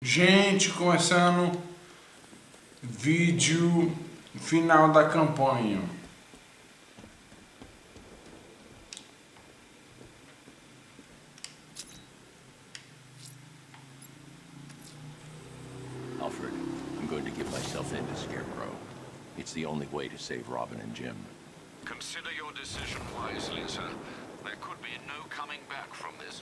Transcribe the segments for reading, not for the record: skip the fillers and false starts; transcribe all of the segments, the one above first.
Gente, começando vídeo final da campanha. Alfred, I'm going to give myself in to Scarecrow. It's the only way to save Robin and Jim. Consider your decision wisely, sir. There could be no coming back from this.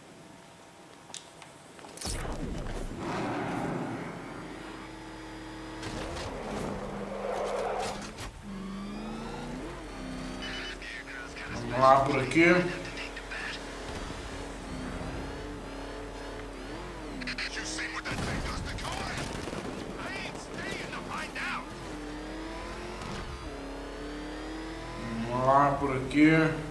Vamos lá por aqui. Vamos lá por aqui.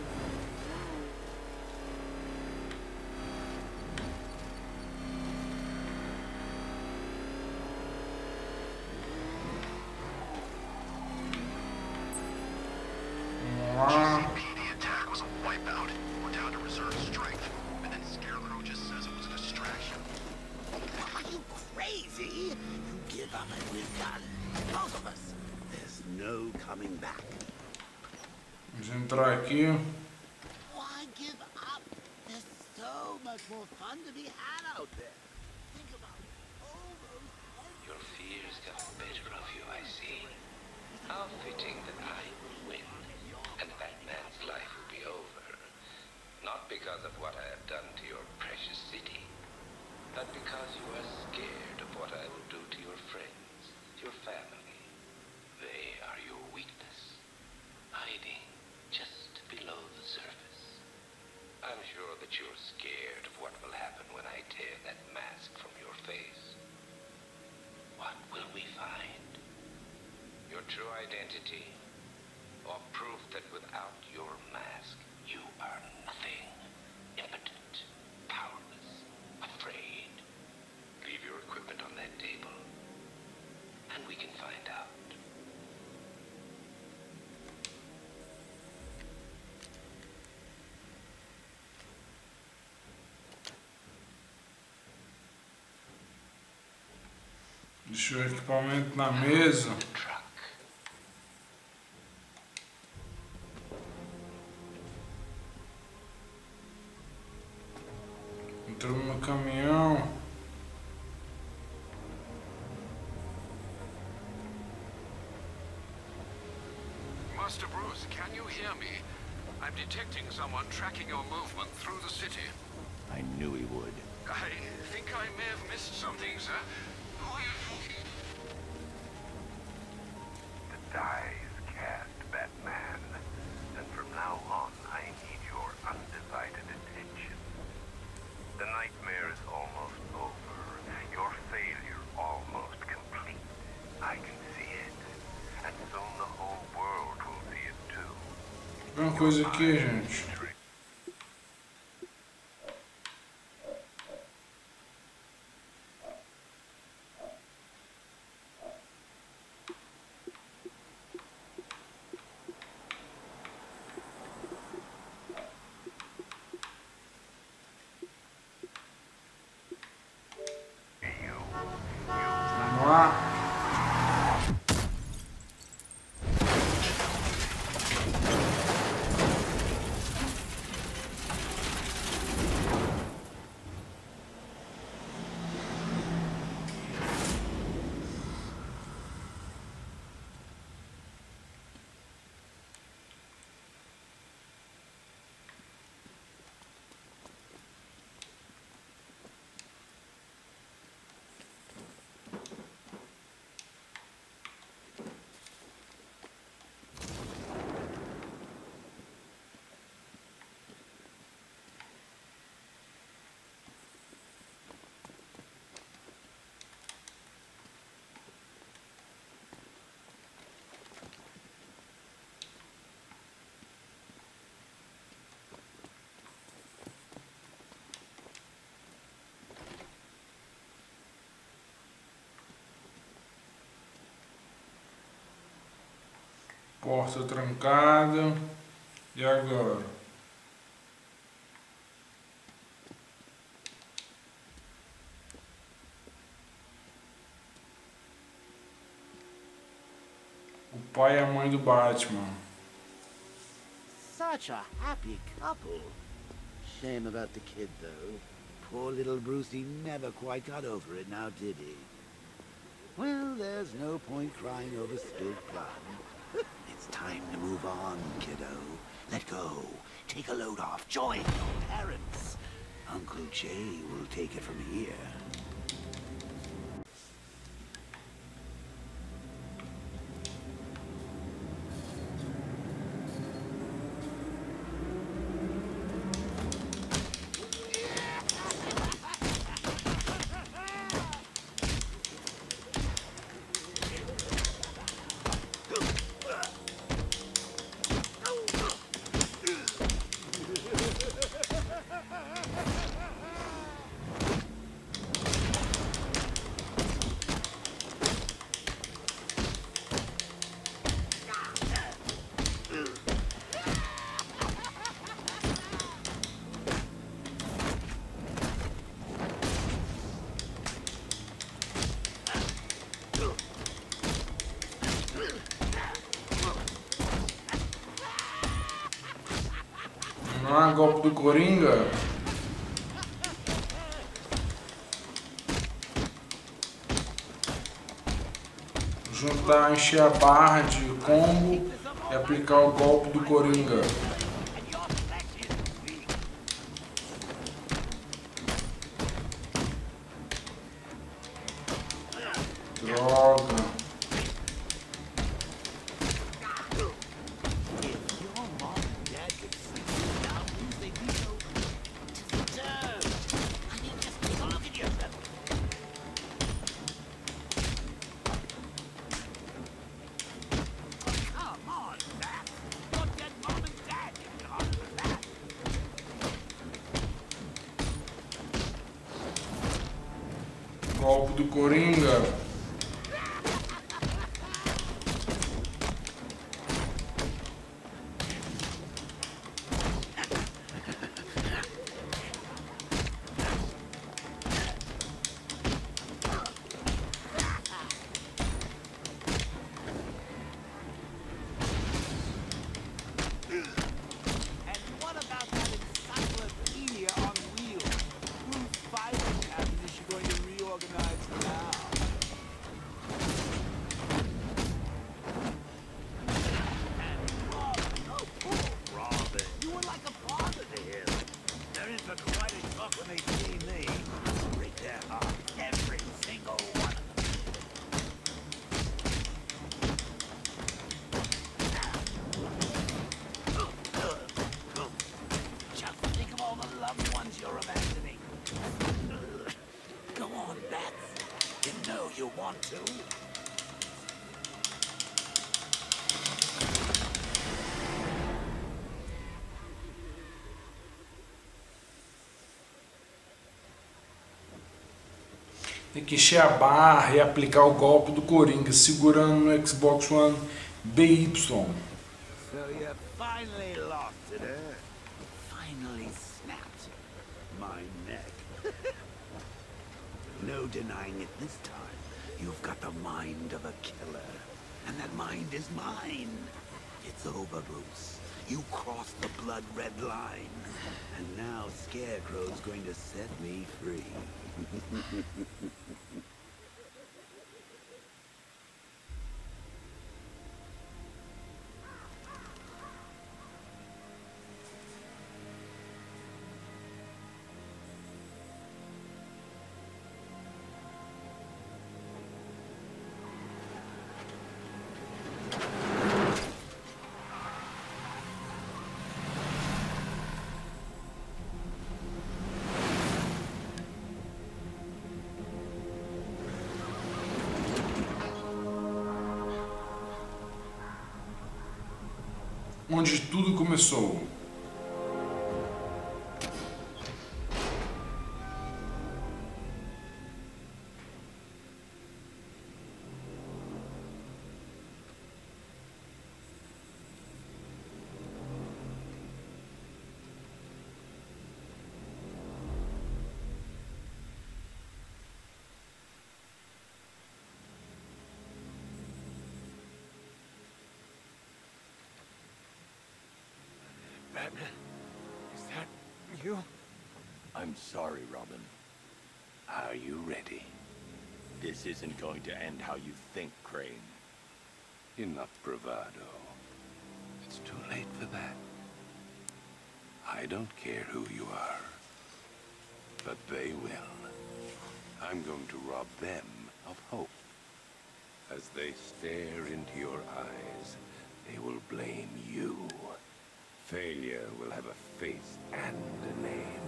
Vamos entrar aqui. Why give up? There's so much more fun to be had out there. Think about it. Your fears got the better of you, I see. How fitting that I will win, and Batman's life will be over. Not because of what I have done to your precious city, but because you are scared of what I will do to your friends, your family. They are your weakness, hiding just below the surface. I'm sure that you're scared of what will happen when I tear that mask from your face. What will we find? Your true identity, or proof that without your mask, you are nothing, impotent, powerless, afraid. Leave your equipment on that table, and we can find out. Deixa o equipamento na mesa. Entramos no caminhão. Master Bruce, can you hear me? I'm detecting someone tracking your movement through the city. I knew he would. I think I may have missed something, sir. The die is cast, Batman. And from now on, I need your undivided attention. The nightmare is almost over. Your failure almost complete. I can see it. And soon the whole world will see it too. Uma coisa aqui, gente. Vamos lá. Porta trancada. E agora? pai e a mãe do Batman. Such a happy couple. Shame about the kid, though. Poor little Brucey never quite got over it now, did he? Well, there's no point crying over spilled blood. It's time to move on, kiddo. Let go. Take a load off. Join your parents. Uncle Jay will take it from here. Ah, golpe do Coringa. Juntar, encher a barra de combo e aplicar o golpe do Coringa. Droga. Golpe do Coringa. Tem que encher a barra e aplicar o golpe do Coringa, segurando no Xbox One BY. So you finally lost it, eh? Finally snapped my neck. No denying it this time. You've got the mind of a killer. And that mind is mine. It's over, Bruce. You crossed the blood-red line. And now Scarecrow's going to set me free. Onde tudo começou. you? I'm sorry, Robin. Are you ready? This isn't going to end how you think, Crane. Enough bravado. It's too late for that. I don't care who you are, but they will. I'm going to rob them of hope. As they stare into your eyes, they will blame you. Failure will have a face and a name.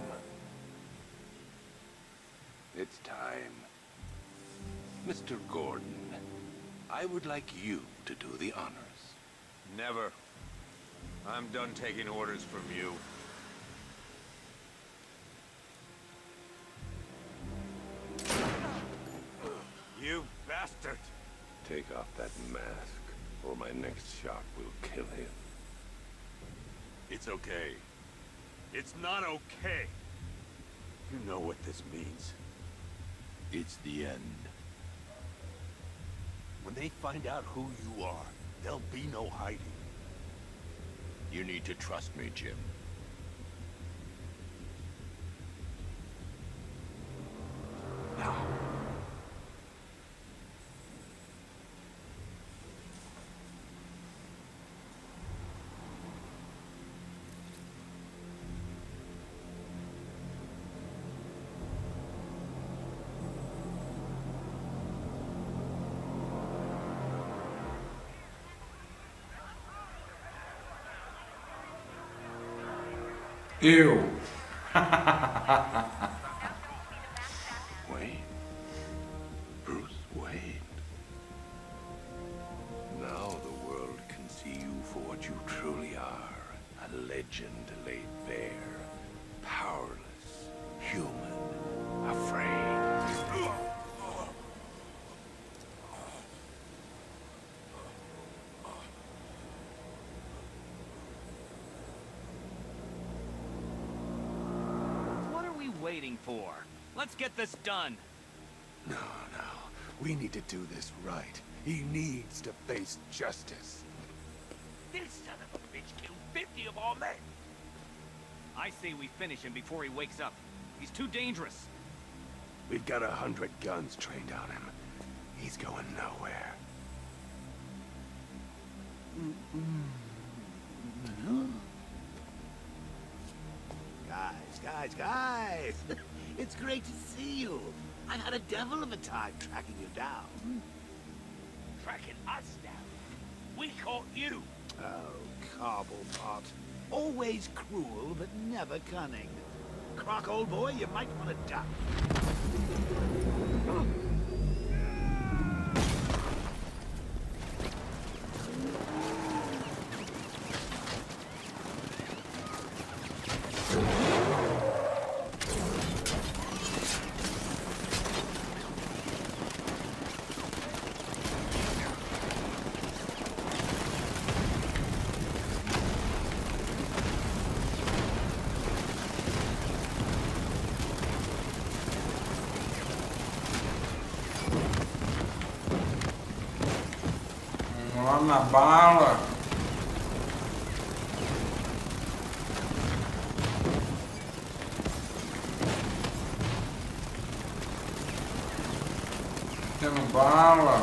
It's time. Mr. Gordon, I would like you to do the honors. Never. I'm done taking orders from you. You bastard! Take off that mask, or my next shot will kill him. It's okay. It's not okay. You know what this means. It's the end. When they find out who you are, there'll be no hiding. You need to trust me, Jim. Now. Eu. Wayne? Bruce Wayne? Now the world can see you for what you truly are. A legend laid bare. Powerless. Human. Afraid. Waiting for? Let's get this done. No. We need to do this right. He needs to face justice. This son of a bitch killed 50 of our men. I say we finish him before he wakes up. He's too dangerous. We've got 100 guns trained on him. He's going nowhere. Guys! It's great to see you. I've had a devil of a time tracking you down. Tracking us down? We caught you. Oh, Cobblepot. Always cruel, but never cunning. Croc, old boy, you might want to duck. Lá na bala. Tendo bala.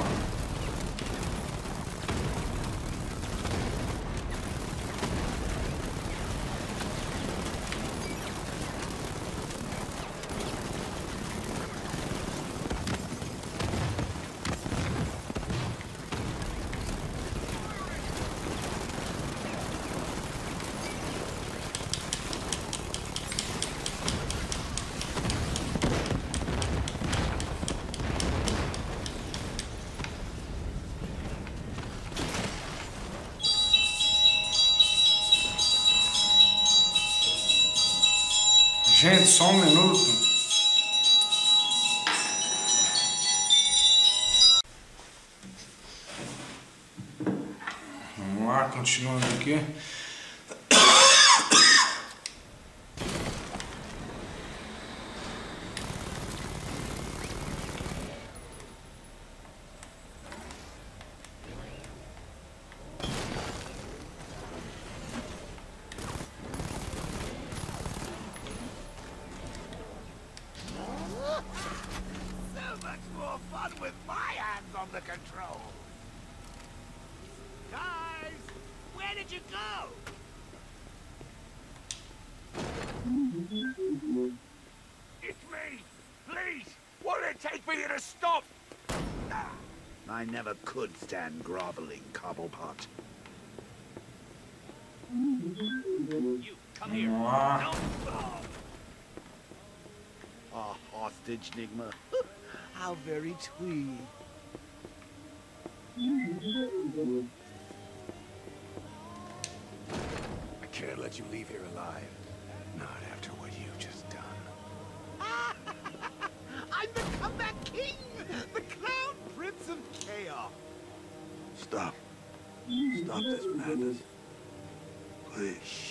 Gente, só um minuto. Vamos lá, continuando aqui. more fun with my hands on the control. Guys, where did you go? It's me! Please! What did it take for you to stop? I never could stand groveling, Cobblepot. You, come here. Wow. No. A hostage, Nigma. How very twee. I can't let you leave here alive. Not after what you've just done. I'm the comeback king! The Clown Prince of Chaos! Stop. Stop this madness. Please.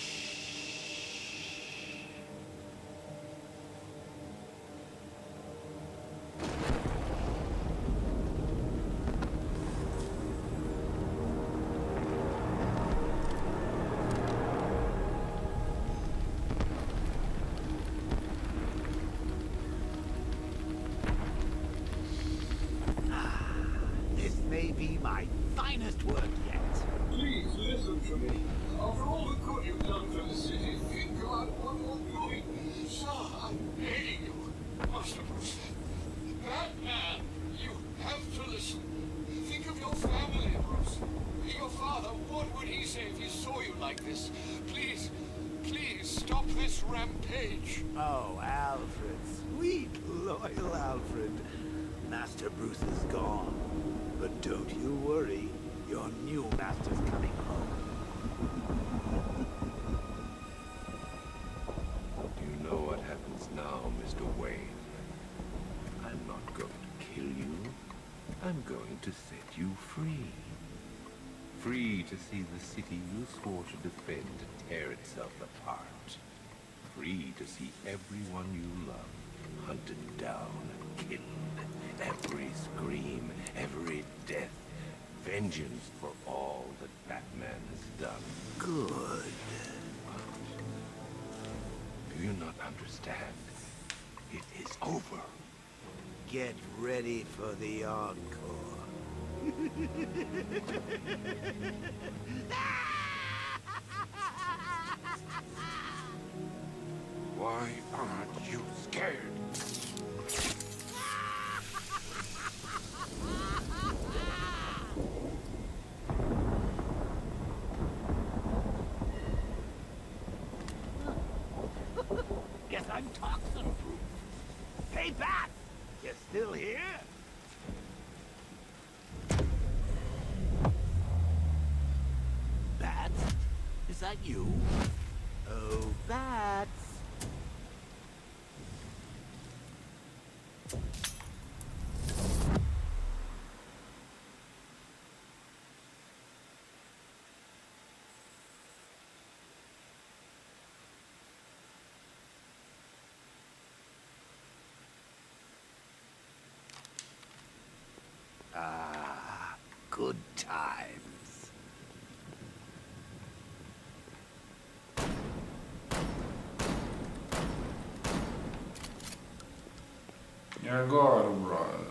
This may be my finest work yet. Please listen to me. After all the good you've done for the city, think about what you're doing. Sir, I'm begging you. Master Bruce, Batman, you have to listen. Think of your family, Bruce. Your father, what would he say if he saw you like this? Please, please stop this rampage. Oh, Alfred. Sweet, loyal Alfred. Master Bruce is gone. But don't you worry. Your new master's coming home. Do you know what happens now, Mr. Wayne? I'm not going to kill you. I'm going to set you free. Free to see the city you swore to defend tear itself apart. Free to see everyone you love hunted down and killed. Every scream, every death. Vengeance for all that Batman has done. Good. Do you not understand? It is over. Get ready for the encore. Why aren't you scared? Guess I'm toxin-proof. Hey, Bat! You still here? Bats? Is that you? Oh, Bats! Ah, good times. E agora, brother?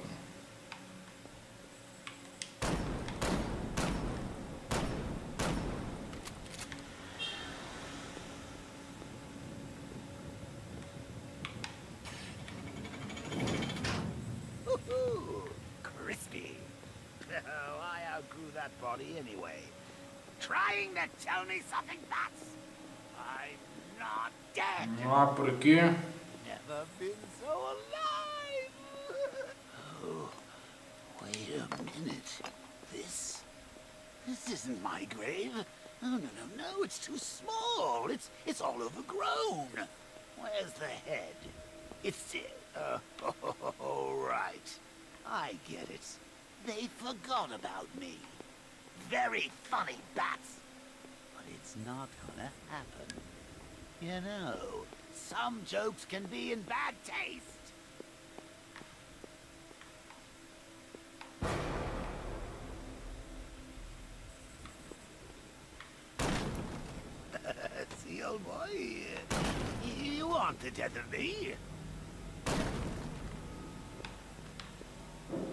Crispy. Oh, I outgrew that body anyway. Trying to tell me something, Bats? I'm not dead. Vamos lá por aqui. Never been so alive. Oh, wait a minute. This isn't my grave. Oh, no, it's too small. It's all overgrown. Where's the head? It's it. Oh, right. I get it. They forgot about me. Very funny, Bats. But it's not gonna happen. You know, some jokes can be in bad taste. See, old boy, you aren't the death of me.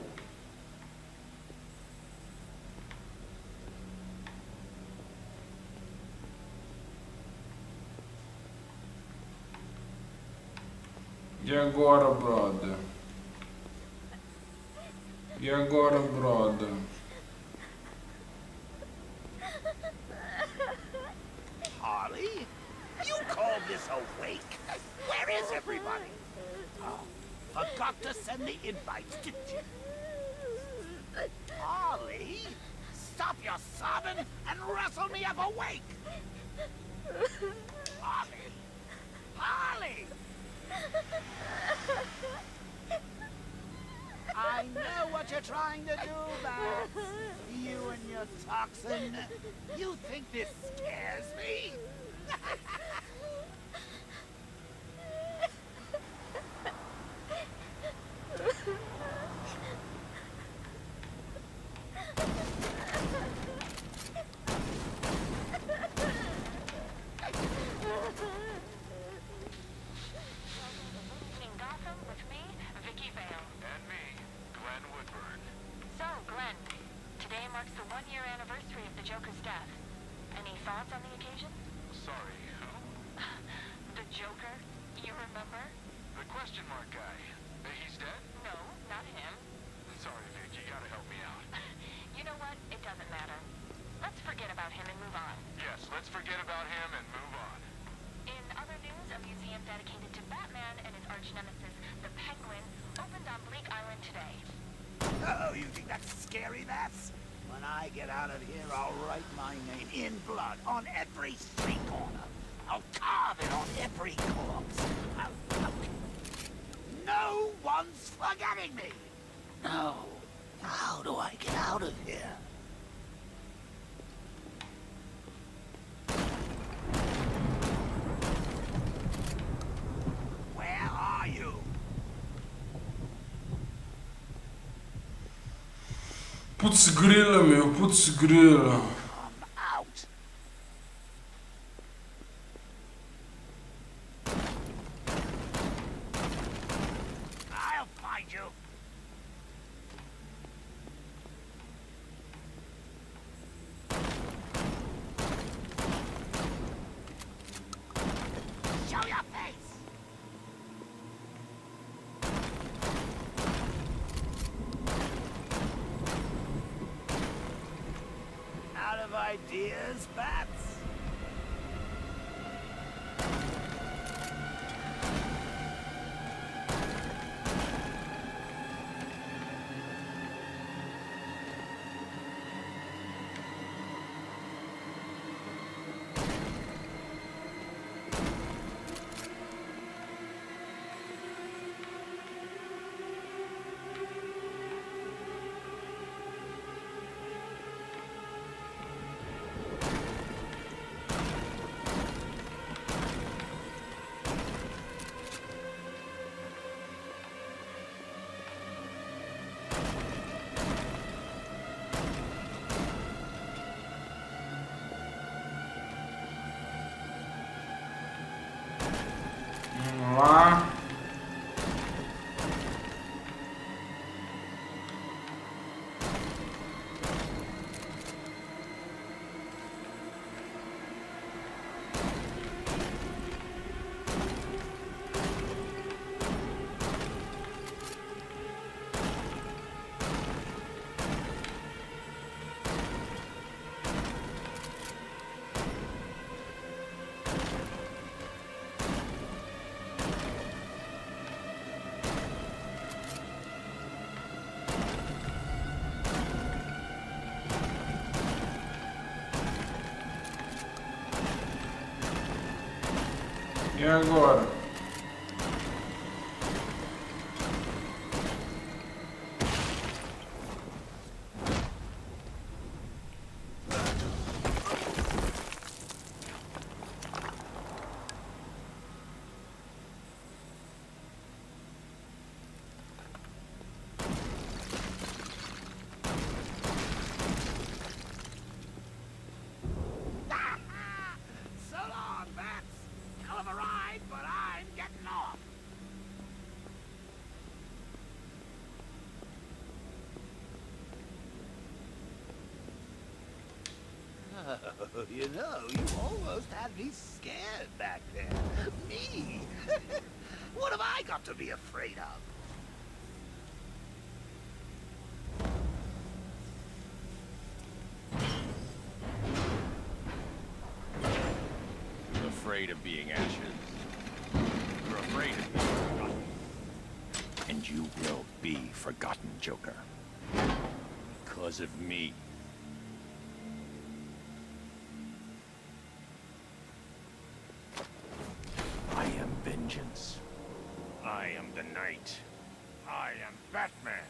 E agora, brother? E agora, brother? Harley? You call this a wake? Where is everybody? Oh, forgot to send the invites, didn't you? Harley? Stop your sobbing and wrestle me up a wake! Harley! Harley! I know what you're trying to do, Babs. You and your toxin. You think this scares me? In Gotham with me, Vicky Vale. And me, Glenn Woodburn. So, Glenn, today marks the one-year anniversary of the Joker's death. Any thoughts on the occasion? Sorry, who? The Joker? You remember? The question mark guy. He's dead? No, not him. Sorry, Vic, you gotta help me out. You know what? It doesn't matter. Let's forget about him and move on. Yes, let's forget about him and move on. In other news, a museum dedicated to Batman and his arch-nemesis, the Penguin, opened on Bleak Island today. Oh, you think that's scary, Babs? When I get out of here, I'll write my name in blood on every street corner. I'll carve it on every corpse. No one's forgetting me! No. How do I get out of here? Where are you? Putz grila, meu, putz grila. Come out. I'll find you. Show your face. Out of ideas, Bats? Vamos lá. E agora? So long, Bats. Hell of a ride, but I'm getting off. Oh, you know, you almost had me scared back there. Me? What have I got to be afraid of? You're afraid of being ashes. You're afraid of being forgotten. And you will be forgotten, Joker. Because of me. I am vengeance. I am the Knight. I am Batman.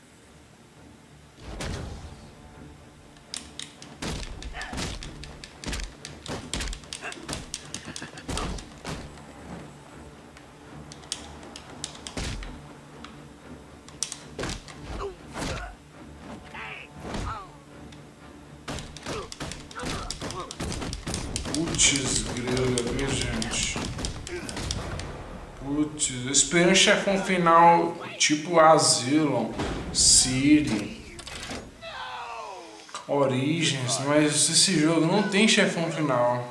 Putz, grila, viu, gente? Putz, eu esperei um chefão final tipo Asylum, City, Origins, mas esse jogo não tem chefão final.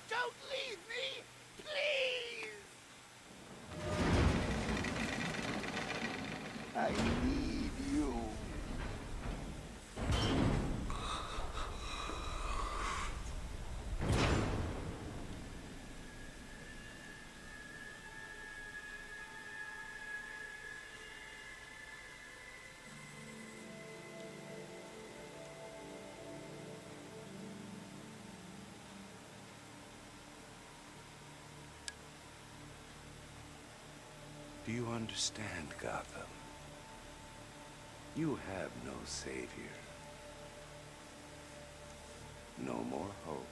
I need you. Do you understand, Gotham? You have no savior. No more hope.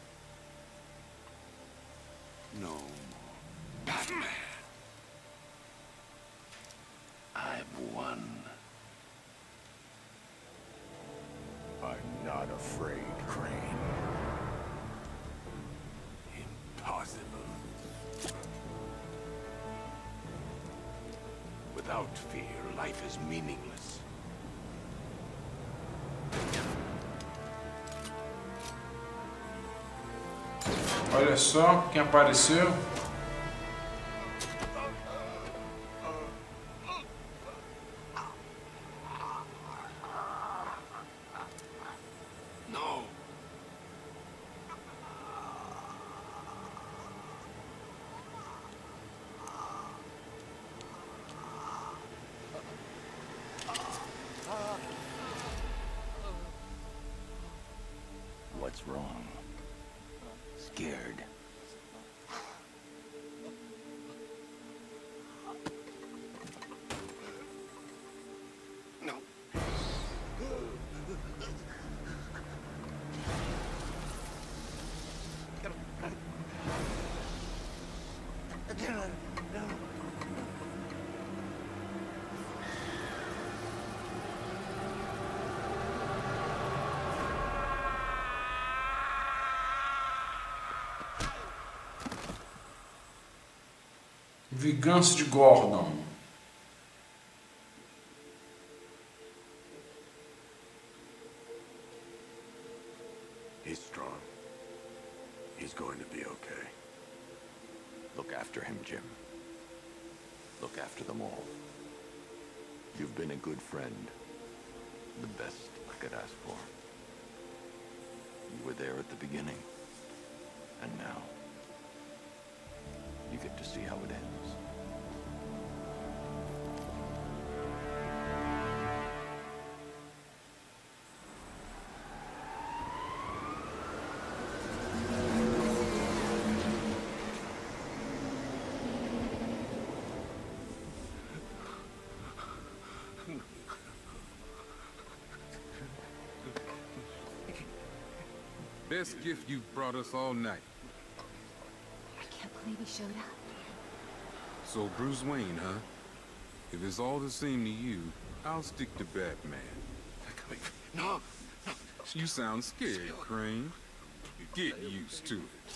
No more Batman. I've won. I'm not afraid, Crane. Impossible. Without fear, life is meaningless. Olha só quem apareceu. No. What's wrong? Scared? No. Vingança de Gordon. He's strong. He's going to be okay. Look after him, Jim. Look after them all. You've been a good friend. The best I could ask for. You were there at the beginning. And now, you get to see how it ends. Best gift you've brought us all night. I can't believe he showed up. So Bruce Wayne, huh? If it's all the same to you, I'll stick to Batman. No! You sound scared, Crane. Get used to it.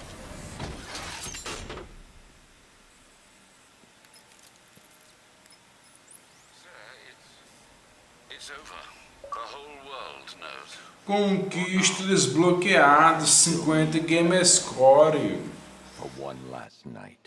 Sir, it's over. The whole world knows. Conquista desbloqueado, 50 game score. For one last night.